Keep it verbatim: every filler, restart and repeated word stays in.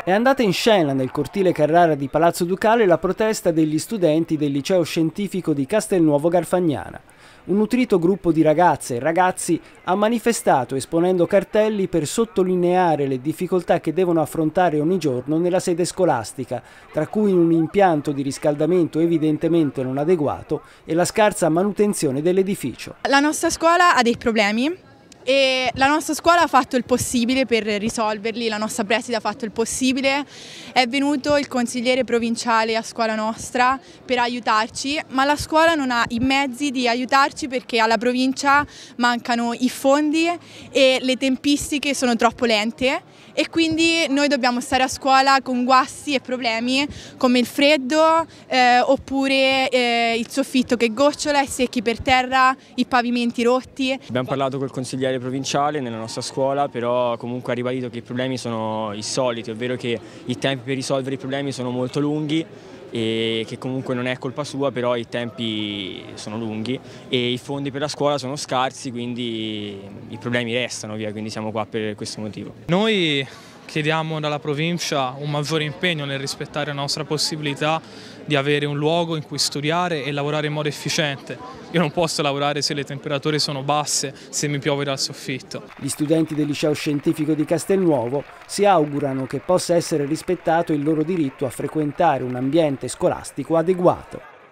È andata in scena nel cortile Carrara di Palazzo Ducale la protesta degli studenti del liceo scientifico di Castelnuovo Garfagnana. Un nutrito gruppo di ragazze e ragazzi ha manifestato esponendo cartelli per sottolineare le difficoltà che devono affrontare ogni giorno nella sede scolastica, tra cui un impianto di riscaldamento evidentemente non adeguato e la scarsa manutenzione dell'edificio. La nostra scuola ha dei problemi. E la nostra scuola ha fatto il possibile per risolverli, la nostra preside ha fatto il possibile, è venuto il consigliere provinciale a scuola nostra per aiutarci, ma la scuola non ha i mezzi di aiutarci perché alla provincia mancano i fondi e le tempistiche sono troppo lente e quindi noi dobbiamo stare a scuola con guasti e problemi come il freddo eh, oppure eh, il soffitto che gocciola, i secchi per terra, i pavimenti rotti. Abbiamo parlato col consigliere provinciale nella nostra scuola, però comunque ha ribadito che i problemi sono i soliti, ovvero che i tempi per risolvere i problemi sono molto lunghi e che comunque non è colpa sua, però i tempi sono lunghi e i fondi per la scuola sono scarsi, quindi i problemi restano, via, quindi siamo qua per questo motivo. Noi chiediamo dalla provincia un maggiore impegno nel rispettare la nostra possibilità di avere un luogo in cui studiare e lavorare in modo efficiente. Io non posso lavorare se le temperature sono basse, se mi piove dal soffitto. Gli studenti del liceo scientifico di Castelnuovo si augurano che possa essere rispettato il loro diritto a frequentare un ambiente scolastico adeguato.